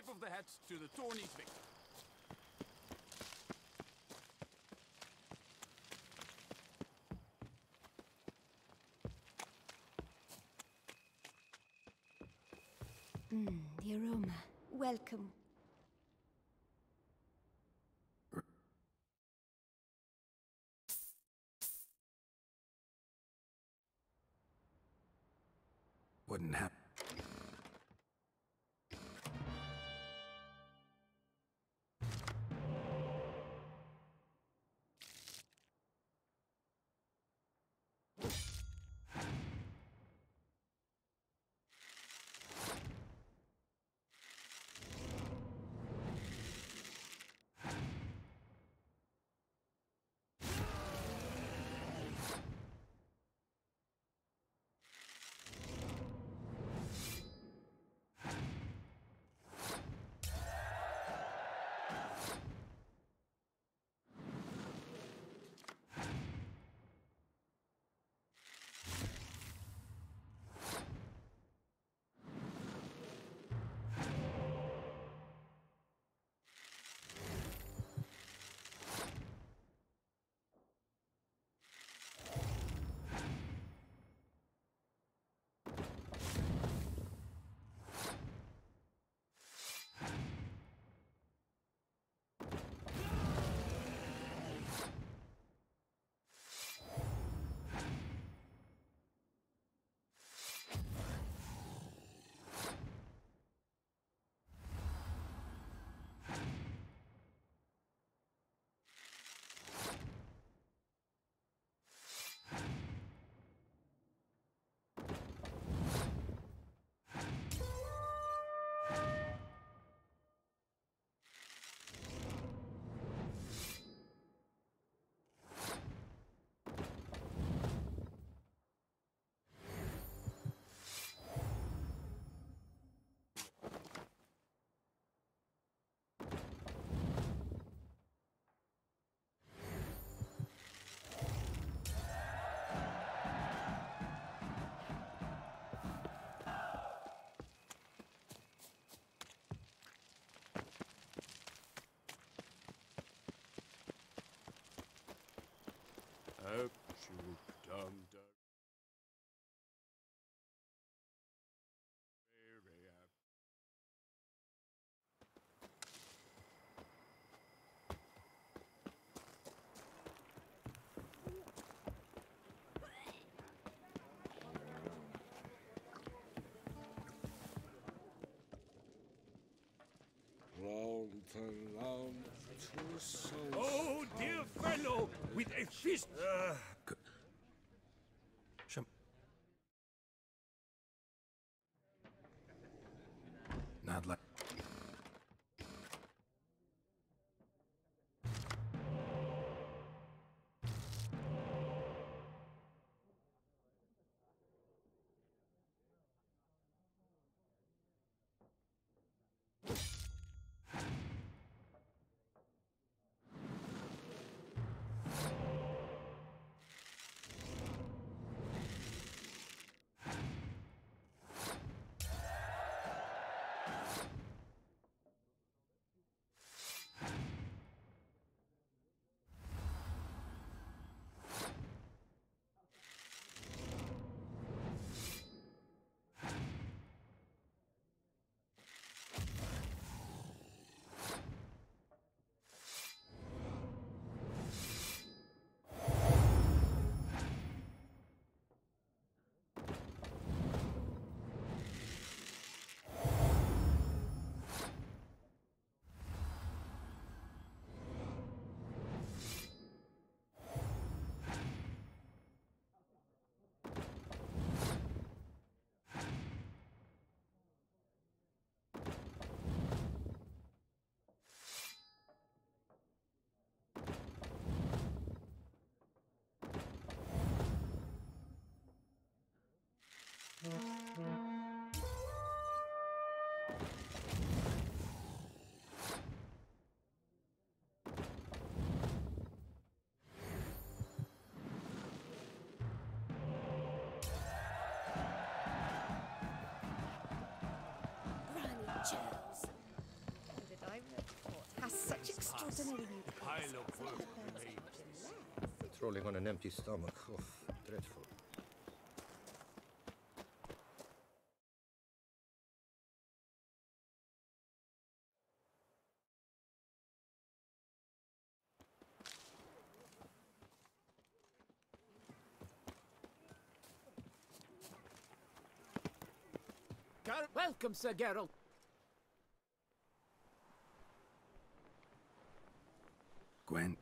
of the hat to the tourney's victor. The aroma. Welcome. Wouldn't happen. Up, shoot, dum, dum. Very up. Oh, dear fellow, with a fist. Not like. ordinary Pile of work remains. Patrolling on an empty stomach. Oh, dreadful. Welcome, Sir Geralt. Gwent.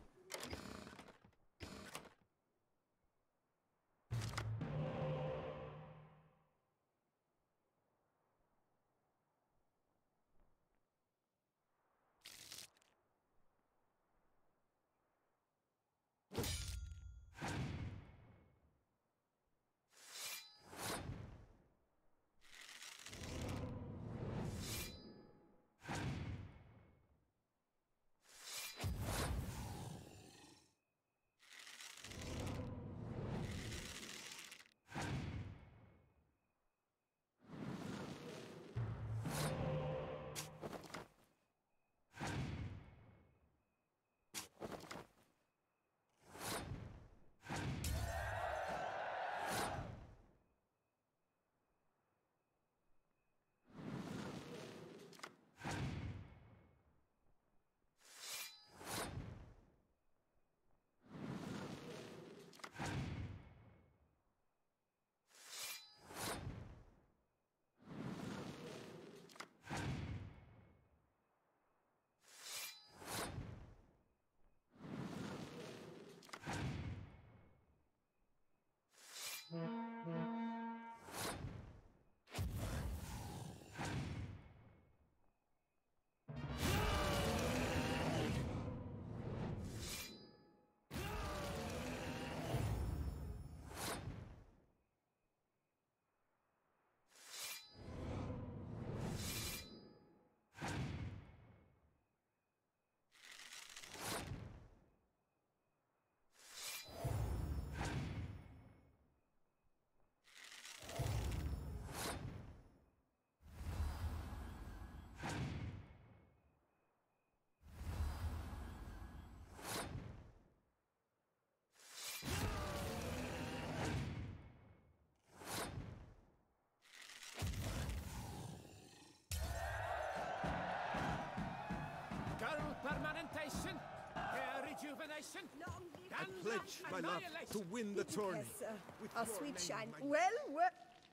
Permanentation, rejuvenation. I pledge my love to win the tourney. Yes, sir. With Our your sweet name shine. in my- Well.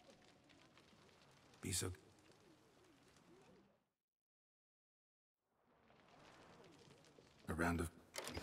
Be so... A round of...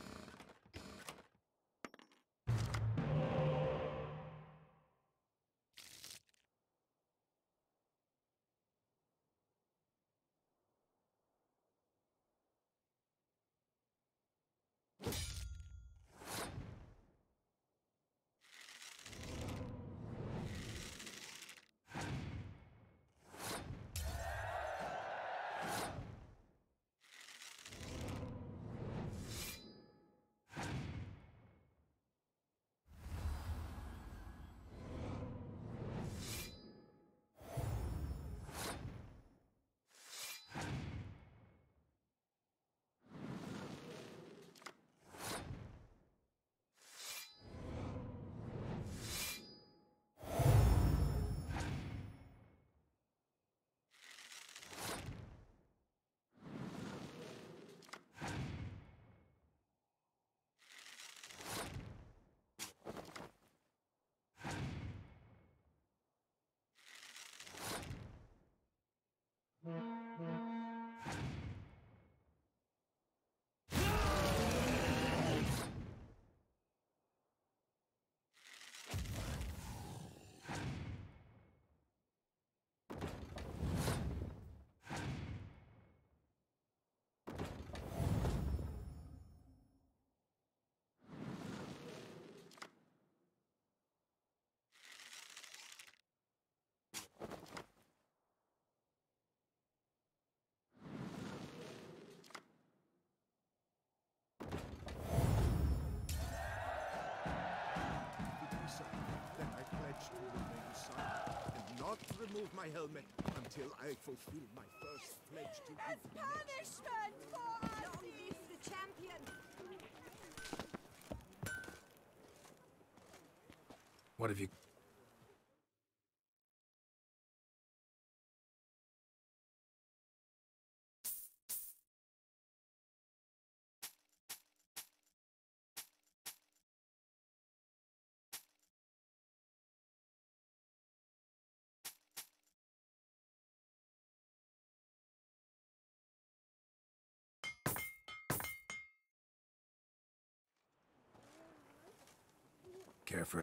Remove my helmet until I fulfill my first pledge to As punishment for our deeds. The champion What have you... care for...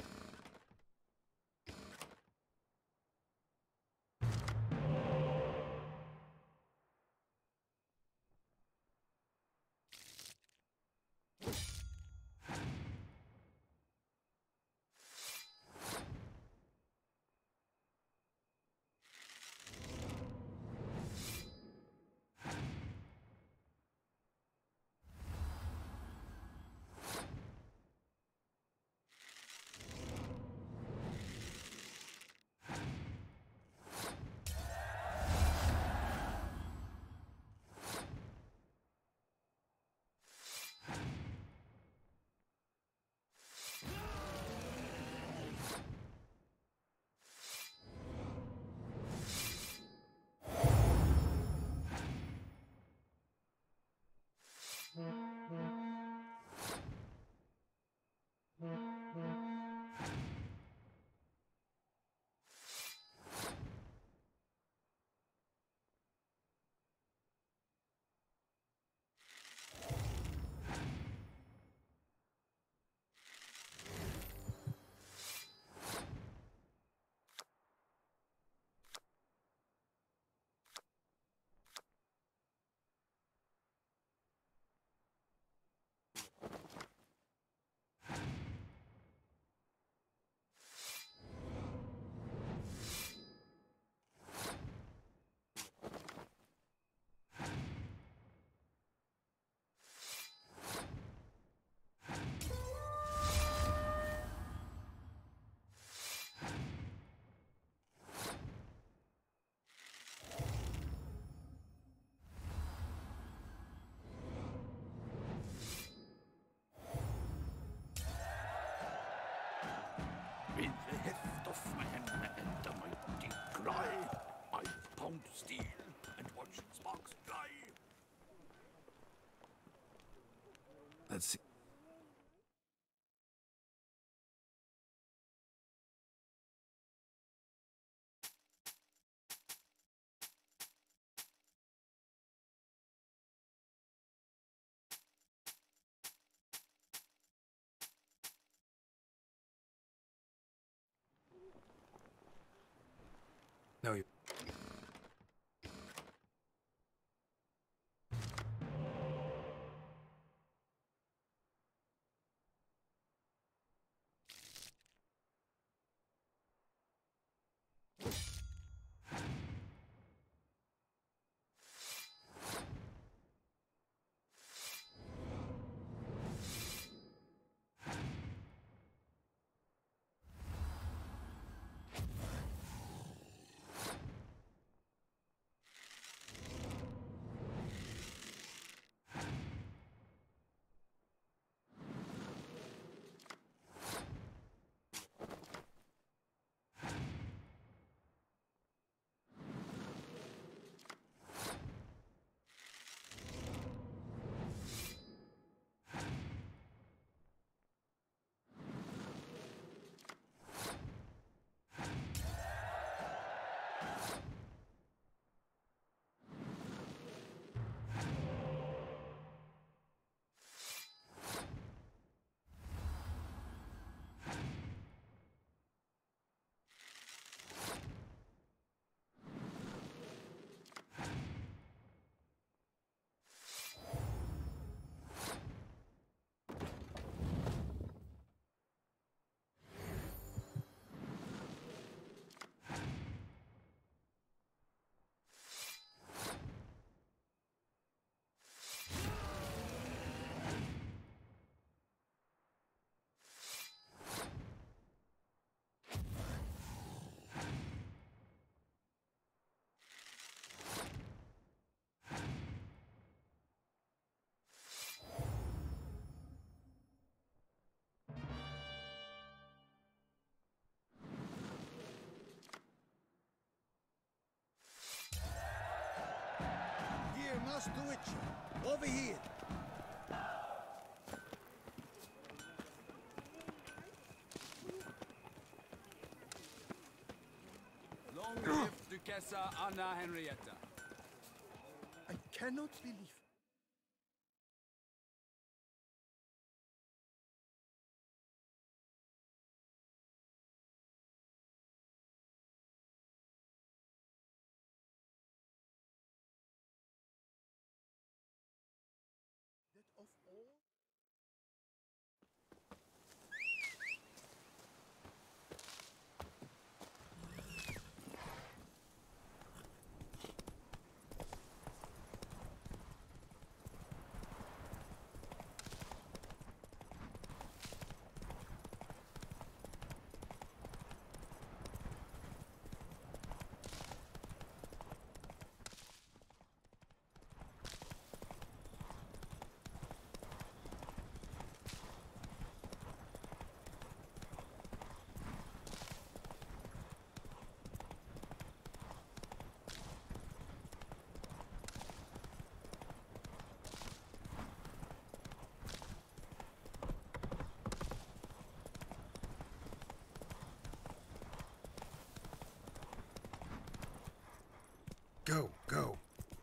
With the heft of my hand and a mighty cry, I pound steel and watch sparks fly. Let's see. No, you... Master Witcher, over here. Long live Duchessa Anna Henrietta. I cannot believe. That of all. Go, go.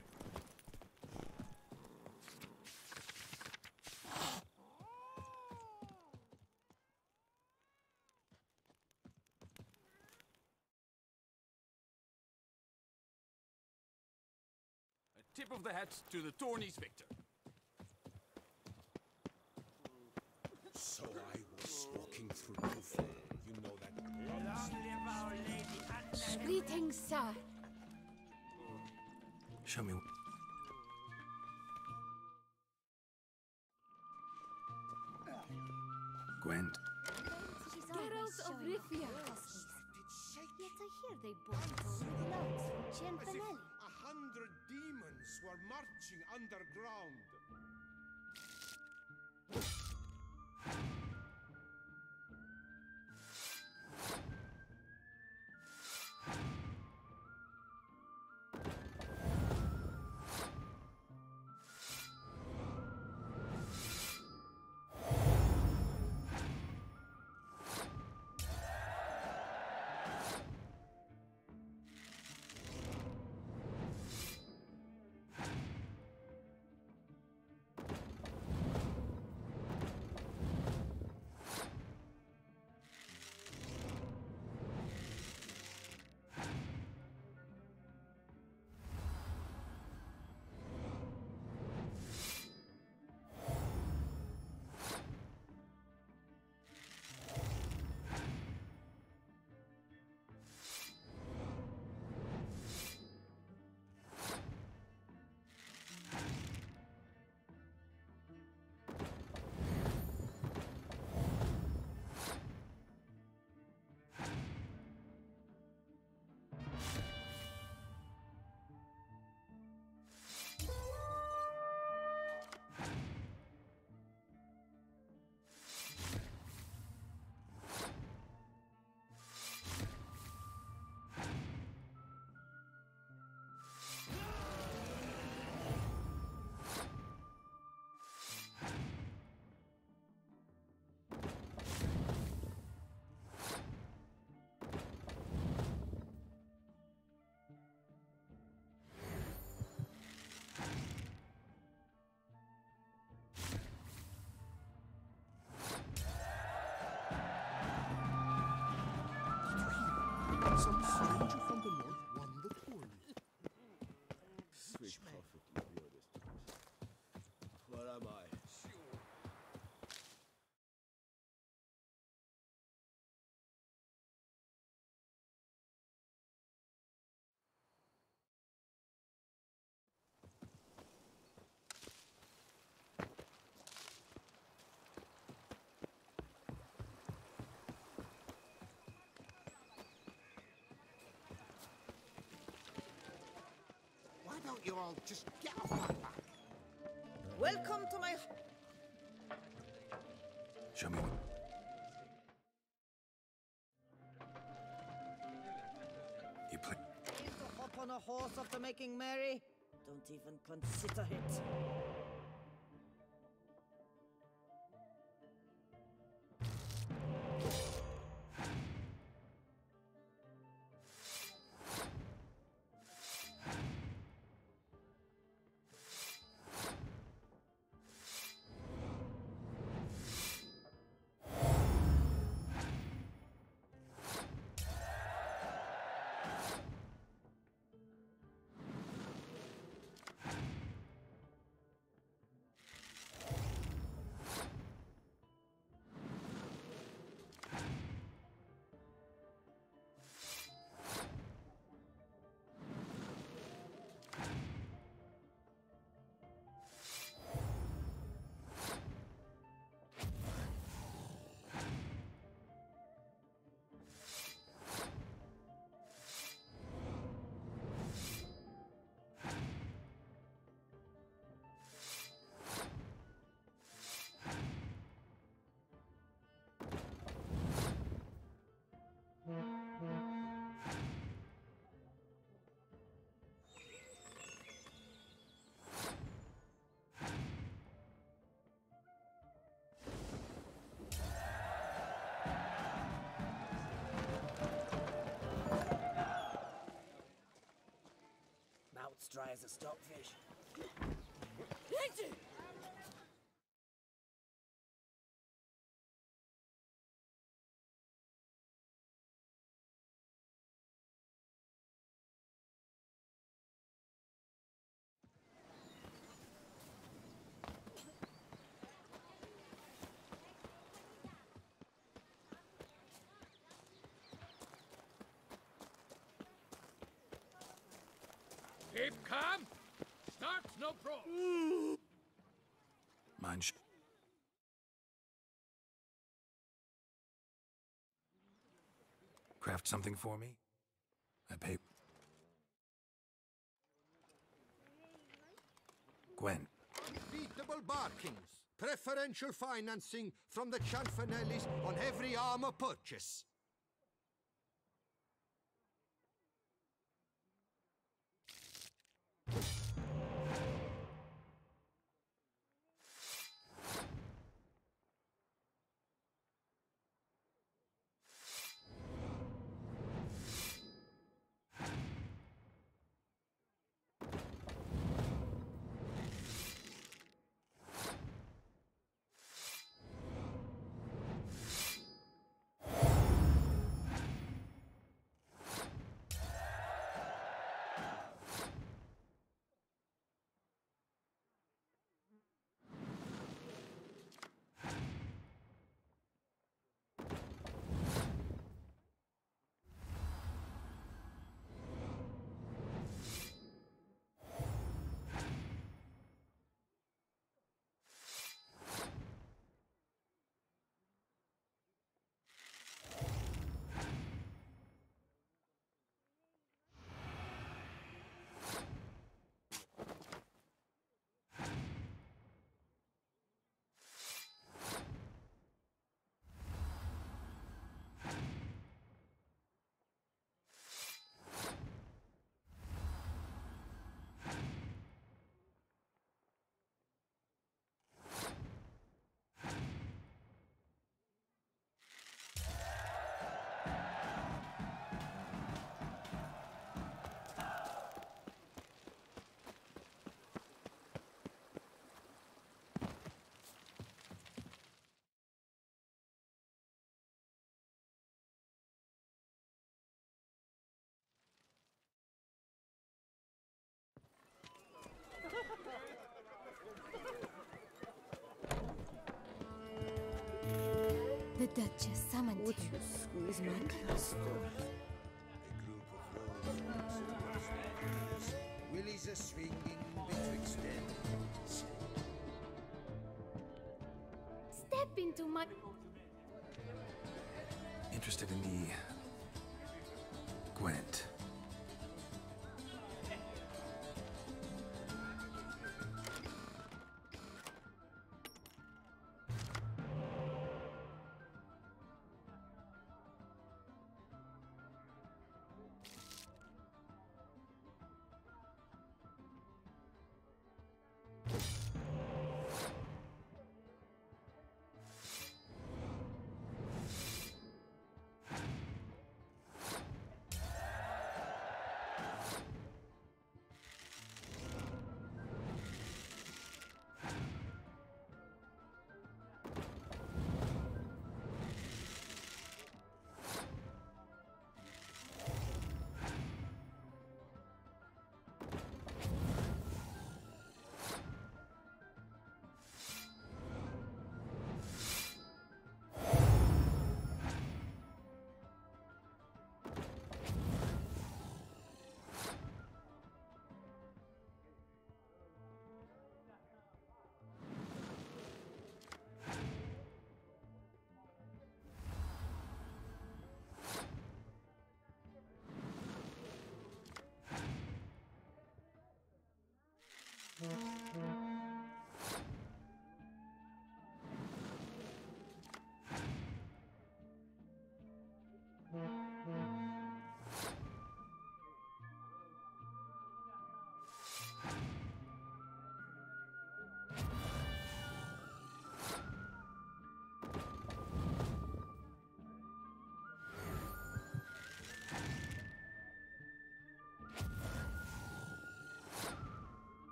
A tip of the hat to the tourney's victor. So I was walking through before. You know that. Greetings, sir. Show me. Gwent. Geralt of Rivia. Yet I hear they bought gold clothes from As if Cianfanelli. 100 demons were marching underground. Some stranger from the north won the tourney. Sweet prophet, you hear this. Where am I? Why don't you all just get off my back? Welcome to my... Show me. You play. To hop on a horse after making merry? Don't even consider it. Mouth's dry as a stockfish. Keep calm. Start no pro. Mine. Craft something for me? I pay. Gwent. Unbeatable barkings. Preferential financing from the Chanfanellis on every armor purchase. The Duchess summoned Would him. you squeeze my cluster? A group of roses, willies are swinging betwixt them. Step into my... Interested in the Gwent.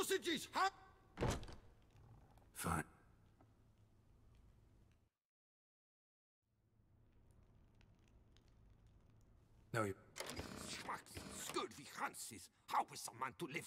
Sausages! Fine. No, you... Schmacks, skud wie Hansis. How is a man to live?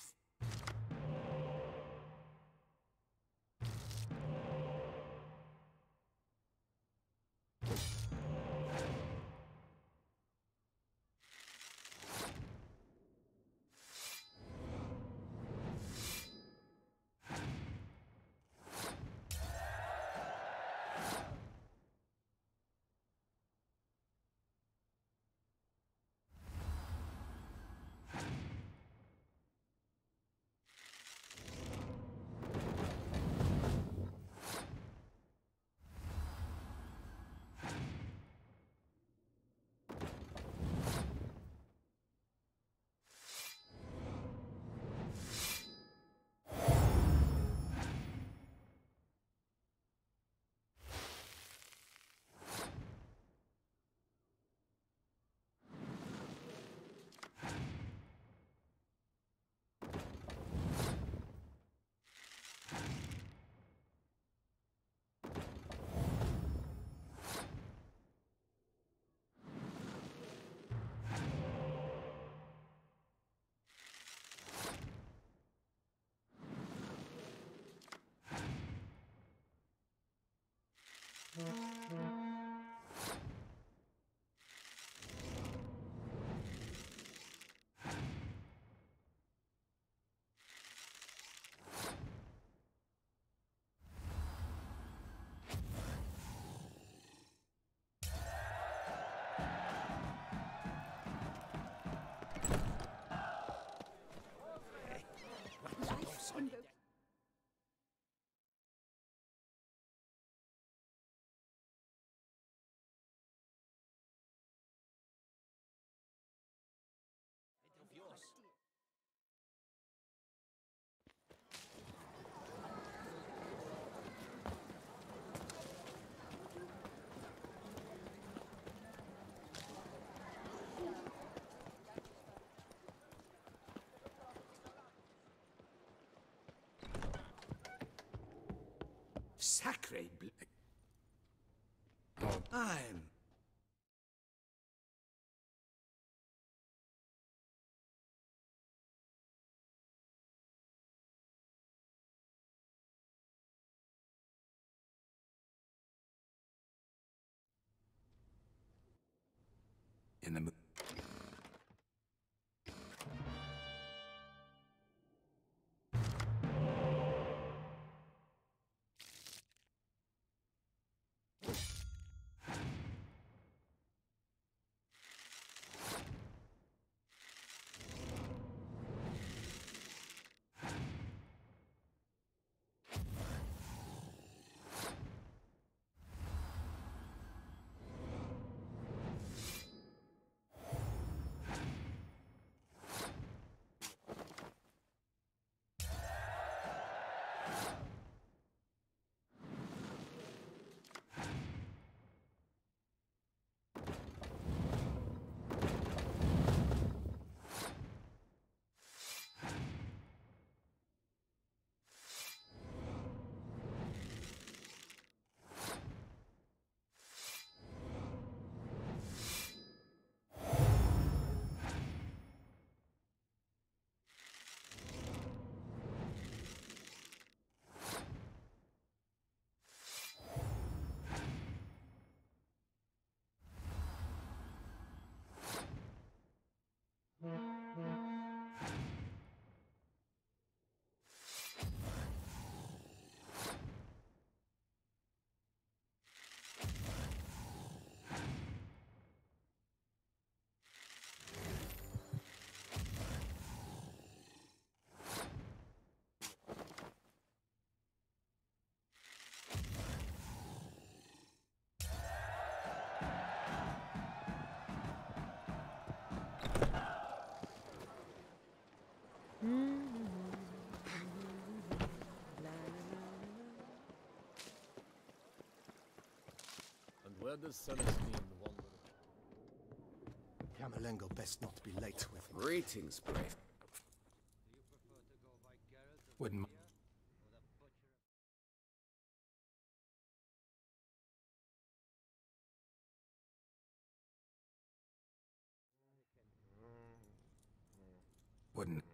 Sacred I'm... In the mood. And where does Celestine wander? Camerlengo best not be late with me. Greetings, brave. Wouldn't. Wouldn't.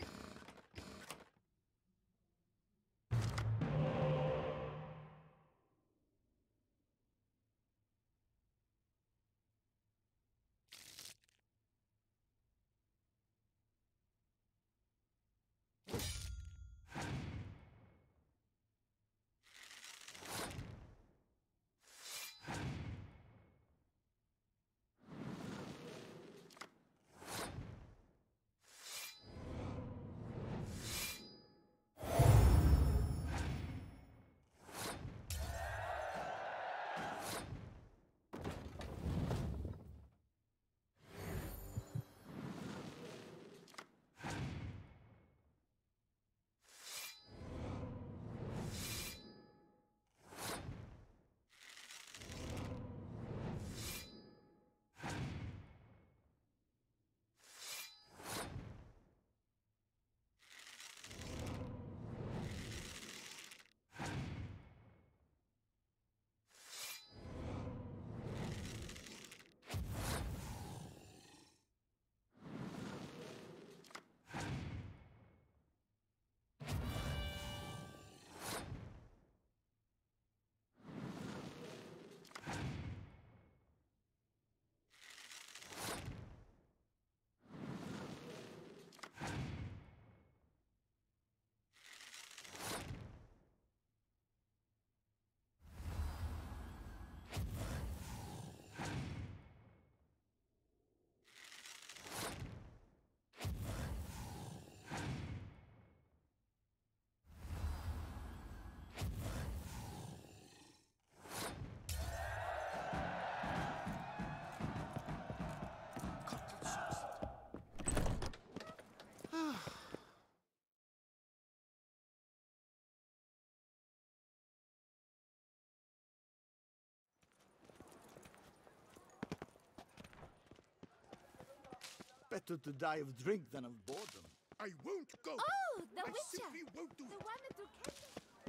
Better to die of drink than of boredom. I won't go. Oh, the I Witcher! simply won't do The it. one that took candle.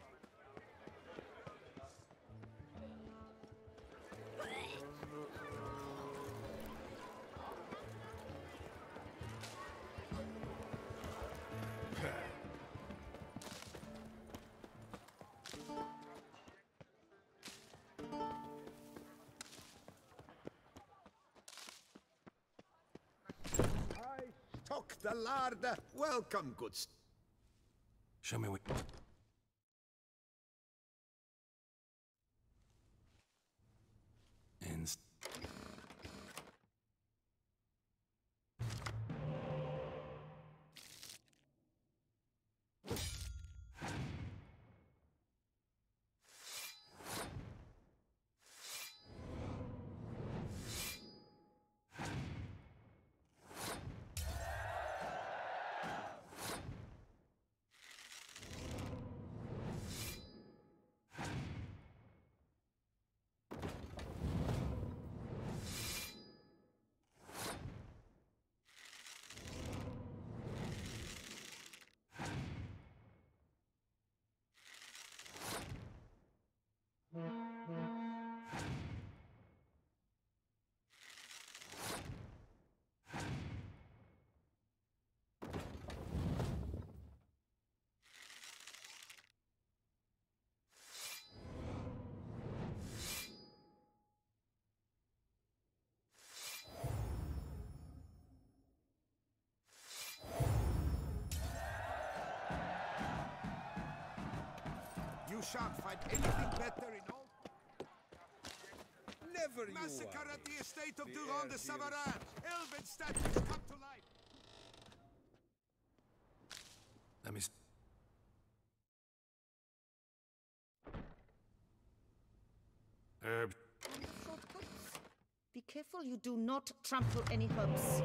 Stock the larder. Welcome, good. Show me what. And. You shan't find anything better in all. Never you Massacre are. at the estate of The Durand de air Savarin. Elven statues come to life. Let me. Herb. Shortcuts. Be careful you do not trample any herbs.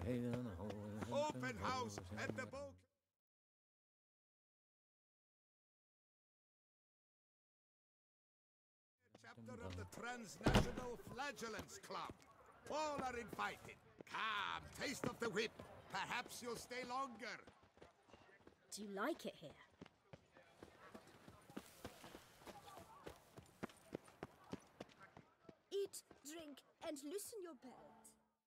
Open house at the boat. Chapter of the Transnational Flagellants Club. All are invited. Come, taste of the whip. Perhaps you'll stay longer. Do you like it here? Eat, drink, and loosen your belt.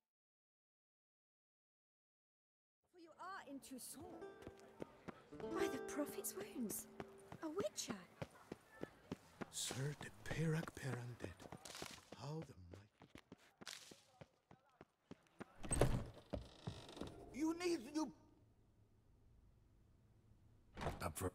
For you are in Toussaint. By the Prophet's wounds. A witcher. Sir de Perak Peranded. How the mighty. You need you. Up for...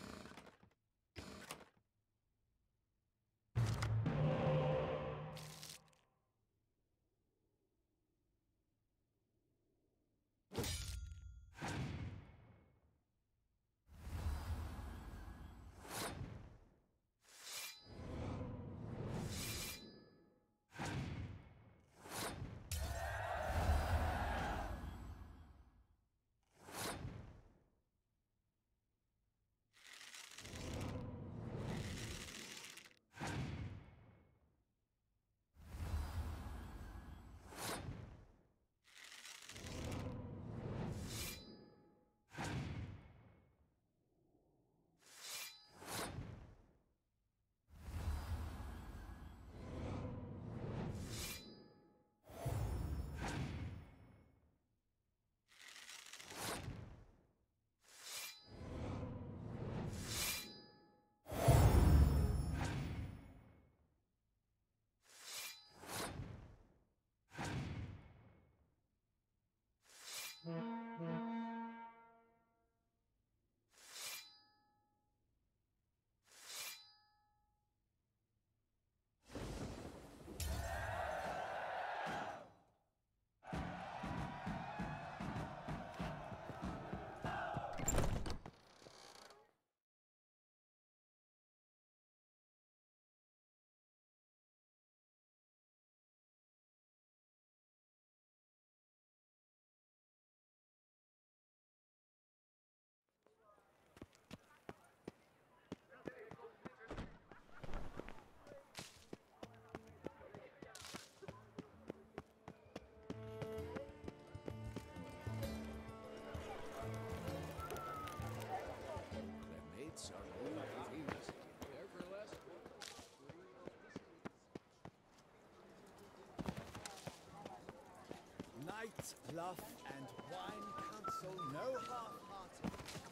Night, bluff, and wine counsel no half-hearted.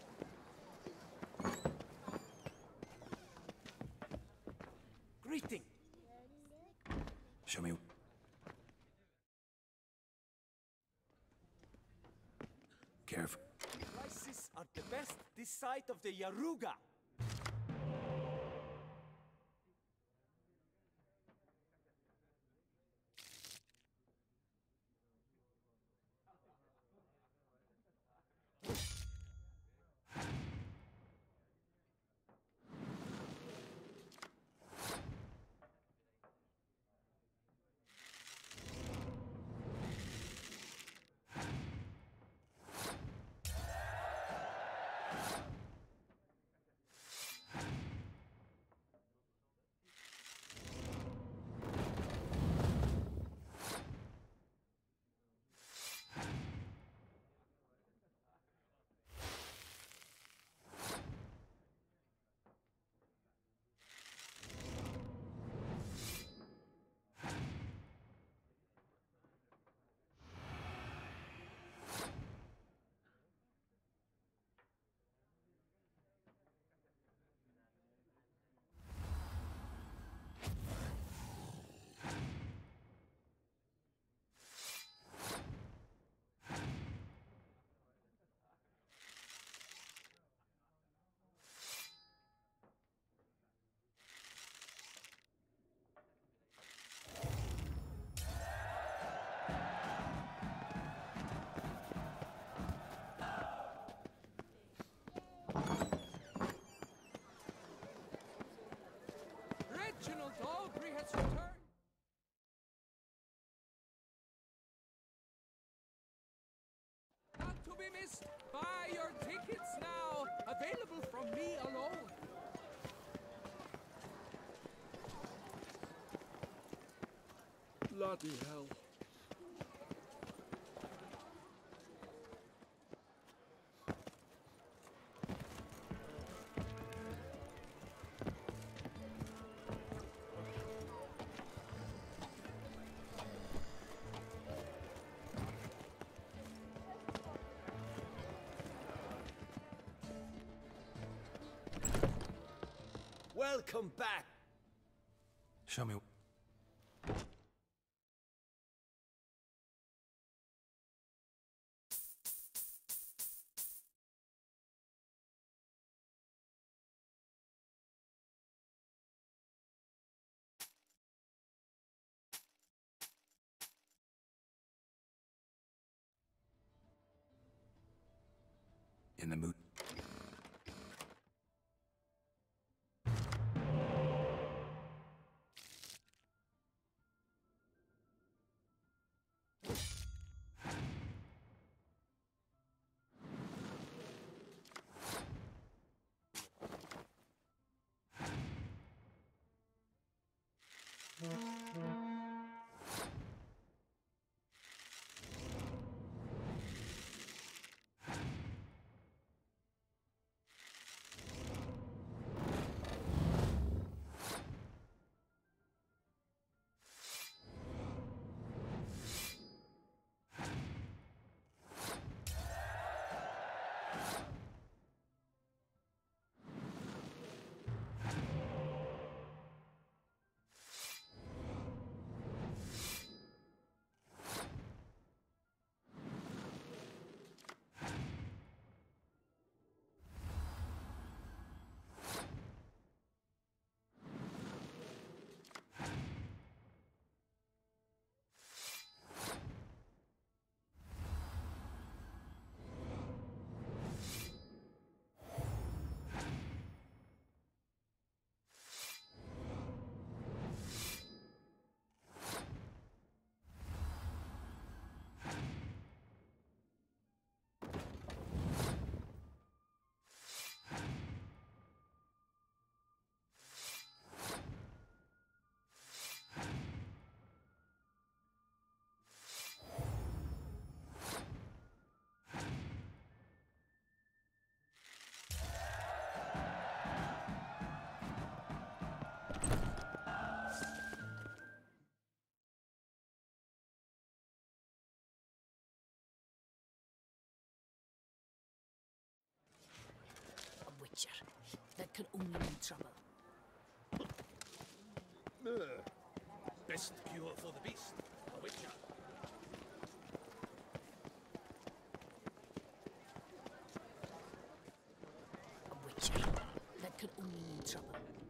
Greeting. Show me... Careful. Prices are the best this side of the Yaruga. to be missed. Buy your tickets now. Available from me alone. Bloody hell. Welcome back. Show me. In the mood. That could only mean trouble. Best cure for the beast, a witcher. A witcher. That could only mean trouble.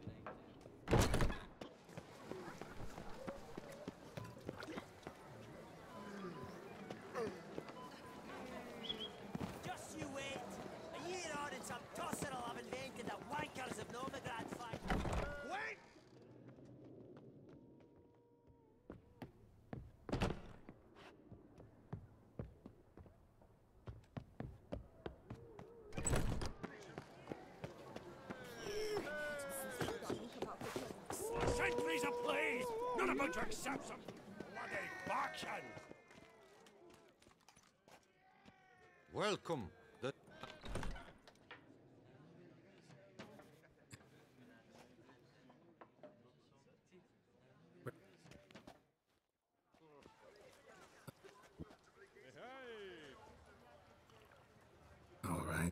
Just you wait. A year on and some tosser will have invented the wankers of Novigrad fight. Wait! Sentries ablaze! Not about to accept some bloody faction! Welcome. The All right.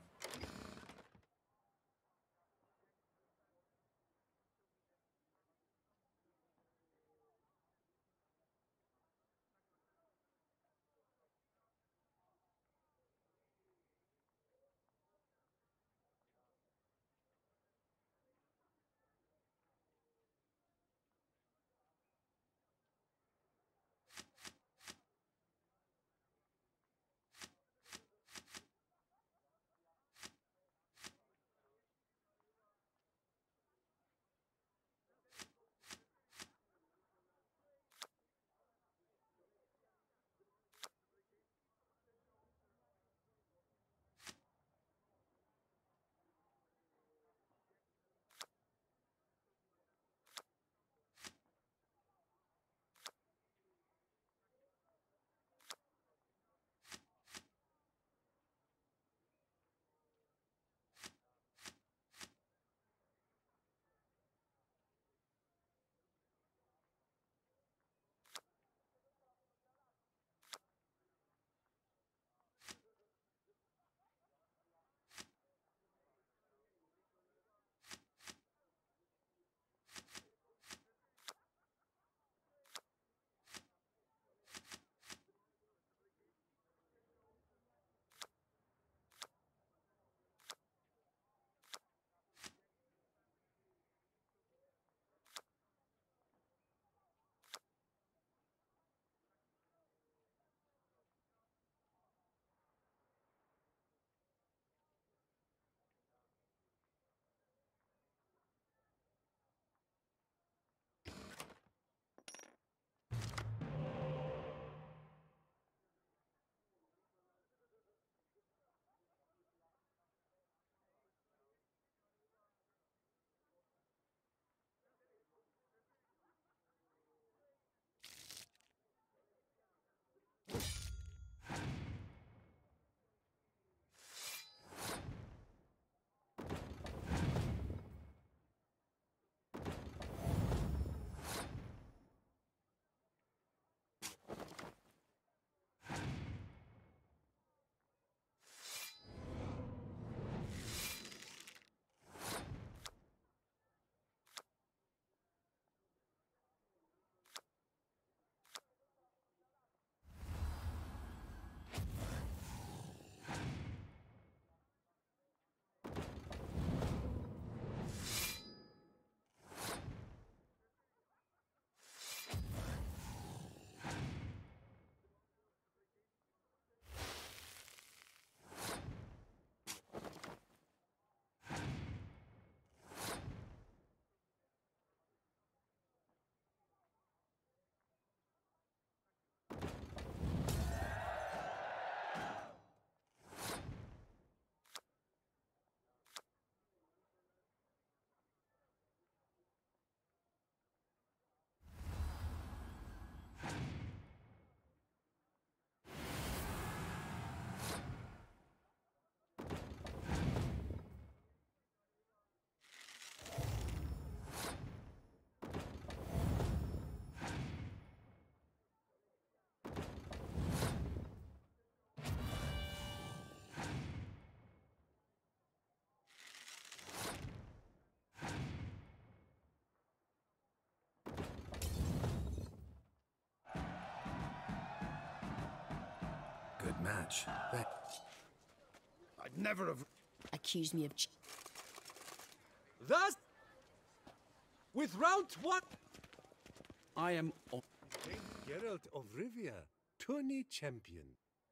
Good match. I'd never have... Accuse me of... Thus, with round one, I am... Geralt of Rivia, tourney champion.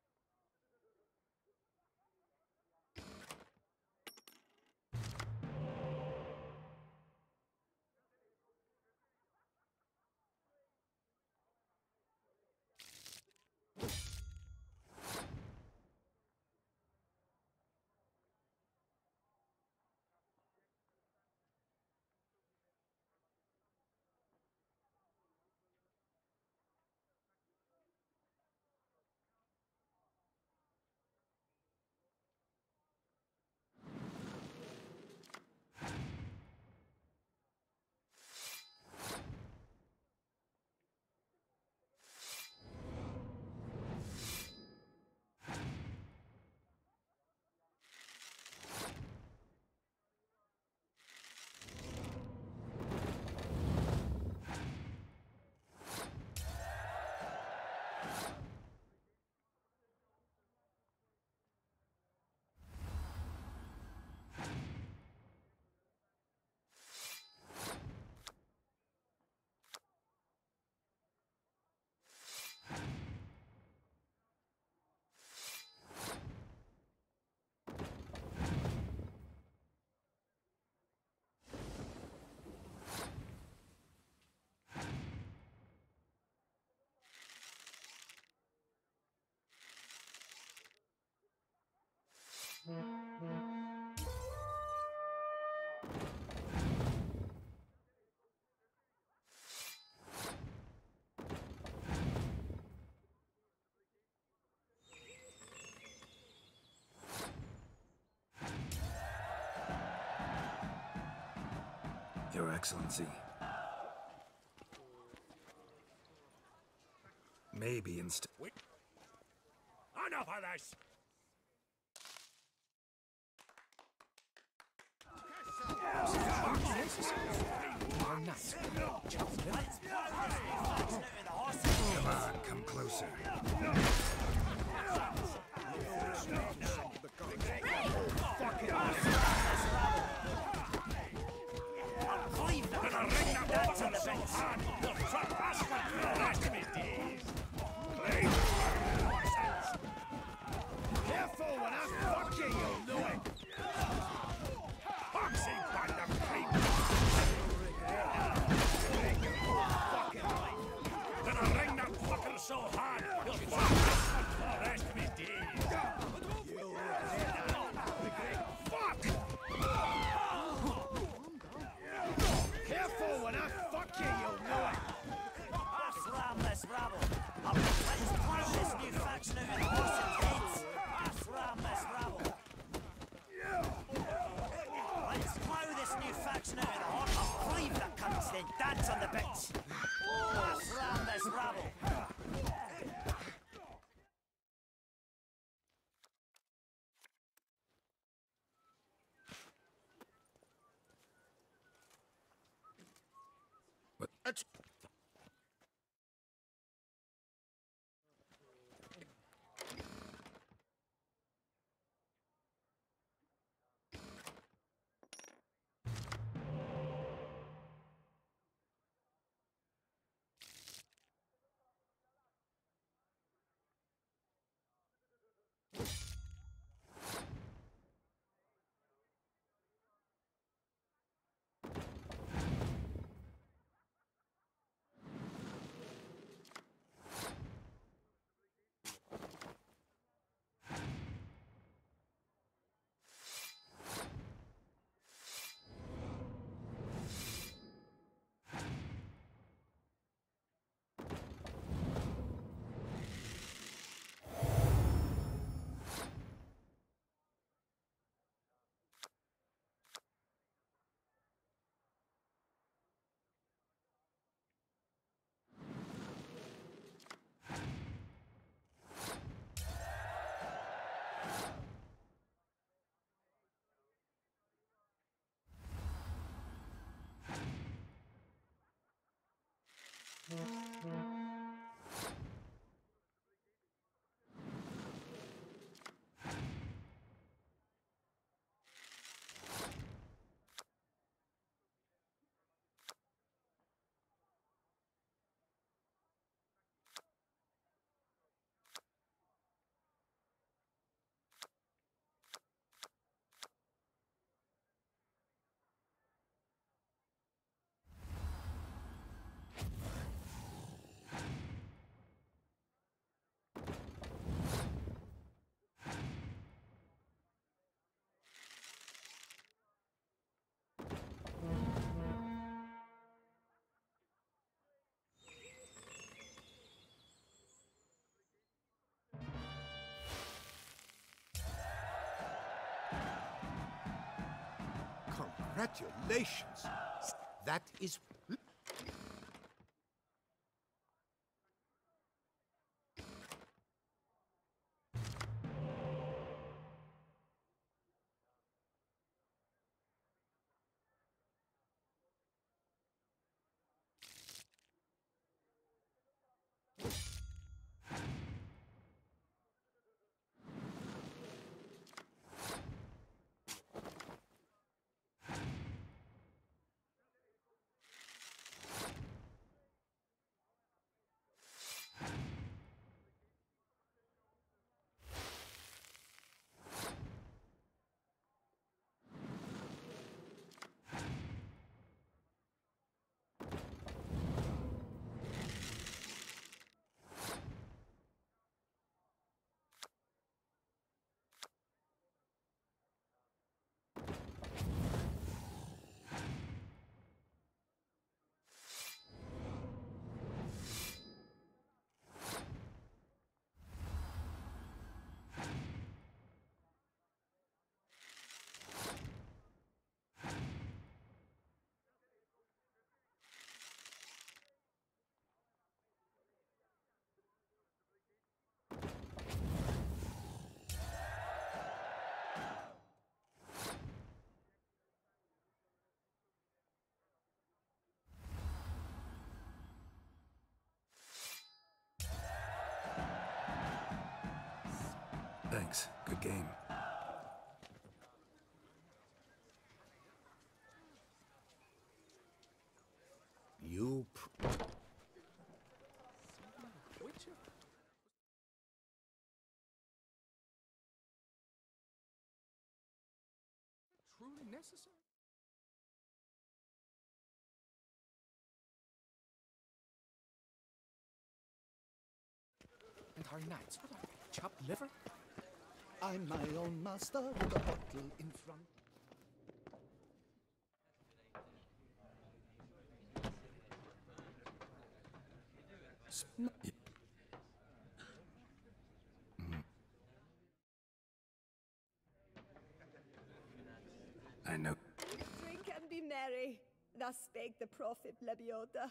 Your Excellency. Maybe instead. Enough of this! Come on, come closer. Careful when I fuck you, you'll know it! Boxing band of creep! Gonna ring that fucker so hard, he'll fuck for the rest of his days! Fuck! Careful when I fuck you, you'll know it! Slam this rabble! Let's plow this new faction out of the horse's heads! Slam this rabble! Let's plow this new faction out of the horse! I'll cleave the cunts, then dance on the bits! Slam this rabble! What? Congratulations. That is... Thanks. Good game. You... Truly necessary? And our knights, what are they? Chopped liver? I'm my own master with a bottle in front. I know. Drink and be merry. Thus spake the prophet Lebioda.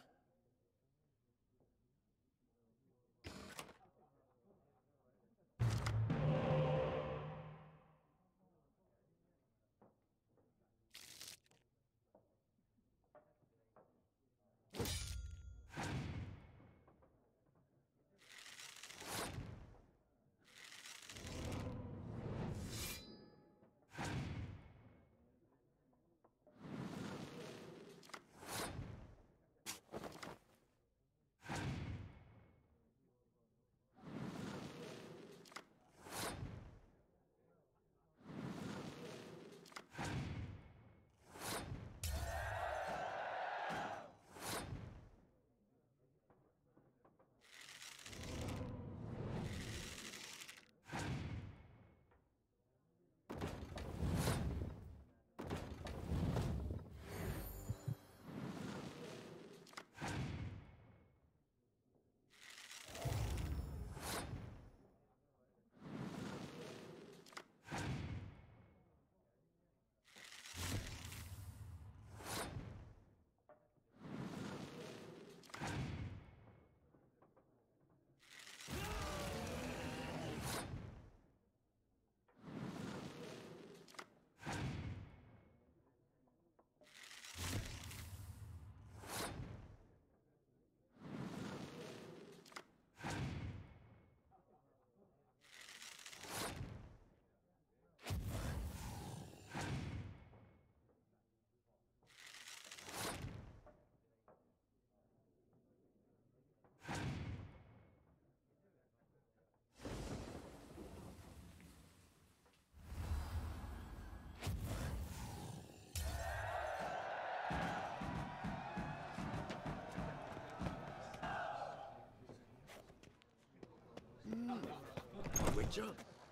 Witcher.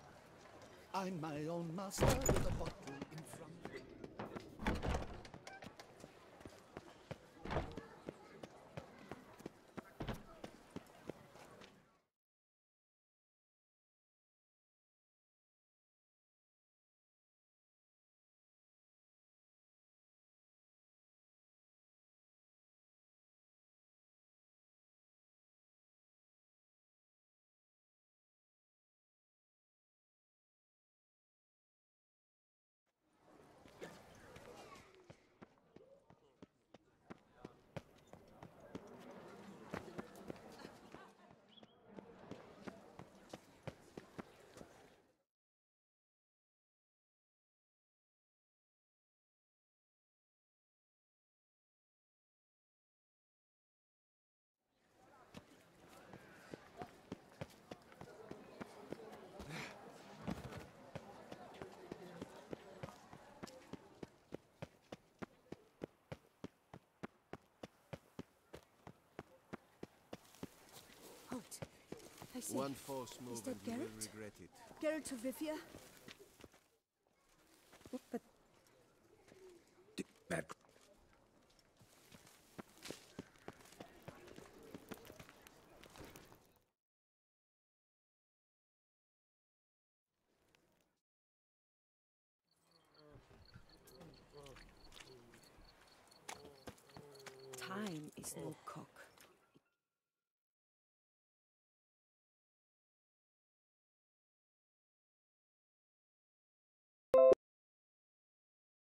I'm my own master with a bottle in front. say? One false move Is that and you will Geralt? regret it. Geralt of Rivia? But Bad. time is no cock.